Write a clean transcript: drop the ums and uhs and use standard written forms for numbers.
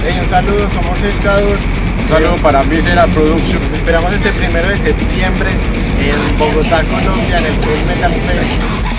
Un saludo, somos Estador. Un saludo para Visceral Productions. Nos esperamos este 1 de septiembre en Bogotá, Colombia, en el Soul Metal Fest.